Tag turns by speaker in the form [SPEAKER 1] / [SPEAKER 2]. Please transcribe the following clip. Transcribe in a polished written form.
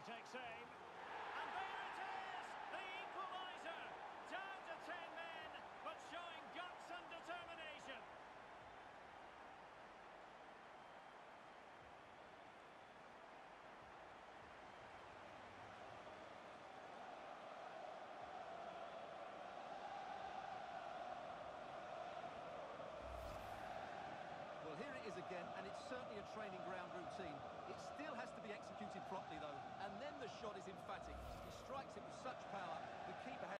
[SPEAKER 1] takes aim. And there it is! The equaliser! Down to 10 men, but showing guts and determination.
[SPEAKER 2] Well, here it is again, and it's certainly a training ground routine. It still has to be executed properly, though, and then the shot is emphatic. He strikes it with such power, the keeper has